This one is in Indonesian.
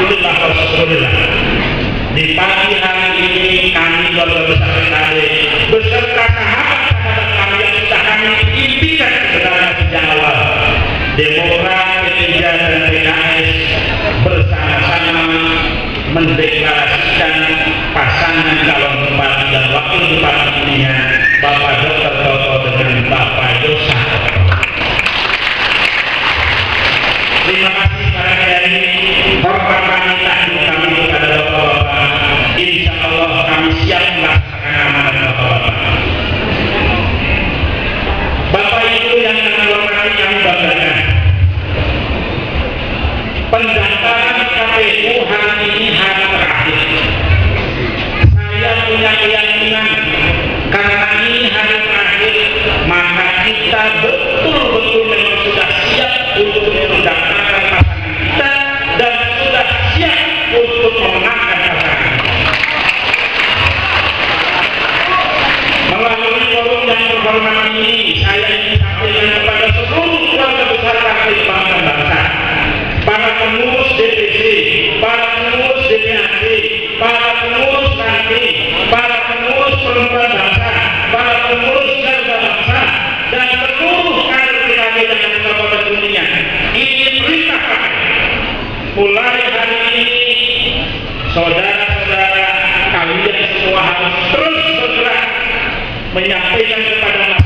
Alhamdulillah wasyukurillah. Di pagi hari ini kami keluarga besar PKB beserta sahabat-sahabat kami yang sudah kami impikan sebenarnya sejak awal, Demokrat, P3 dan PKS bersama-sama mendeklarasikan pasangan calon bupati dan wakil bupati pilihan Bapak Dr. Toto dengan Bapak Yosa. Terima kasih pada hari ini. Hormat kami, takdim kami kepada Bapak-Bapak. Insya Allah kami siap melaksanakan amanat Bapak-Bapak. Bapak Ibu yang kami hormati, kami banggakan. Pendaftaran KPU hari ini hari terakhir. Saya punya keyakinan karena ini hari terakhir, maka kita betul-betul memang sudah siap untuk mendaftarkan pasangan kita dan sudah siap untuk memenangkan pasangan. Melalui forum yang terhormat ini, saya ingin sampaikan kepada seluruh keluarga besar Partai Bangsa Bangsa, para pengurus DPC, para pengurus DPRD, para pengurus ranting, para pengurus perempuan bangsa, para pengurus garda bangsa, dan seluruh kader PKB yang ada di Kabupaten Kuningan. Ini perintah mulai hari ini, saudara-saudara kalian semua harus terus bergerak menyampaikan kepada masyarakat